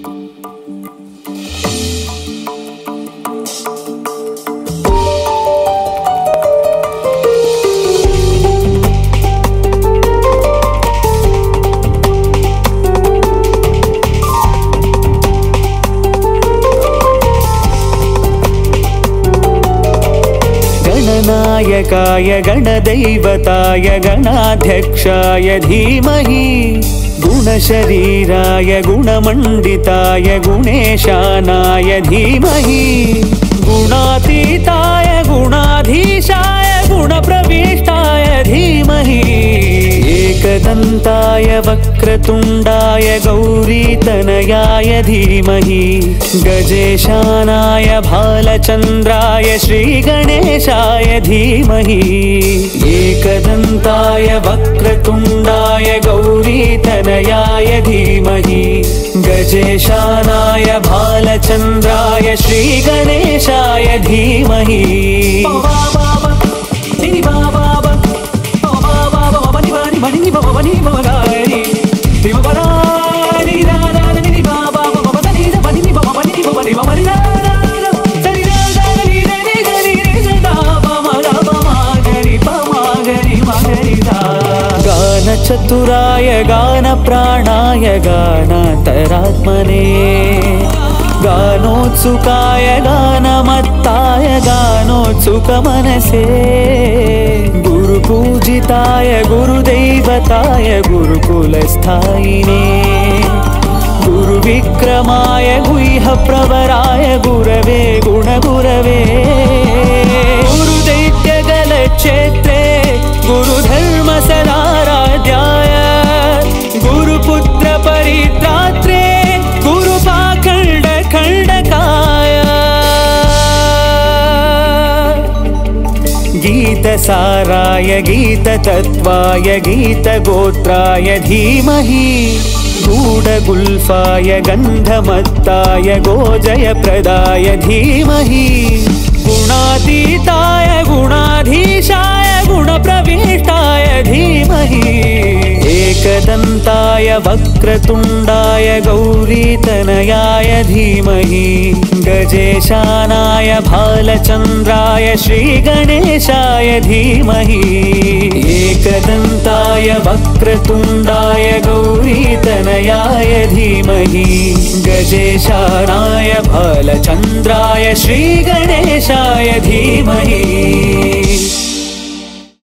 गणनायकाय गणदैवताय गणाध्यक्षाय धीमहि गुणशरीराय गुणमण्डिताय गुणेशानाय धीमहि गुणातीताय गुणाधीशाय गुणप्रविष्टाय धीमहि एकदन्ताय वक्रतुण्डाय गौरीतनयाय धीमहि गजेशानाय भालचन्द्राय श्रीगणेशाय धीमहि एकदन्ताय वक्रतुण्डाय गौरीतनयाय धीमहि गजेशानाय भालचन्द्राय श्रीगणेशाय धीमहि गानचतुराय गानप्राणाय गानान्तरात्मने गानोत्सुकाय गानमत्ताय गानोत्सुकमनसे गुरुपूजिताय गुरुदैवताय गुरुकुलस्थायिने गुरुविक्रमाय गुह्यप्रवराय गुरवे गुणगुरवे गुरुदैत्यगलक्षेत्रे गुरुधर्मसदाराध्याय गुरुपुत्रपरित्रात्रे गुरुपाखण्डखण्डकाय गीतसाराय गीततत्त्वाय गीतगोत्राय धीमहि गूढगुल्फाय गन्धमत्ताय गोजयप्रदाय धीमहि गुणातीताय गुणाधीशाय गुणप्रविष्टाय धीमहि एकदन्ताय वक्रतुण्डाय गौरीतनयाय धीमहि गजेशानाय भालचन्द्राय श्रीगणेशाय धीमहि एकदन्ताय वक्रतुण्डाय गौरीतनयाय धीमहि गजेशानाय भालचन्द्राय श्रीगणेशाय धीमहि।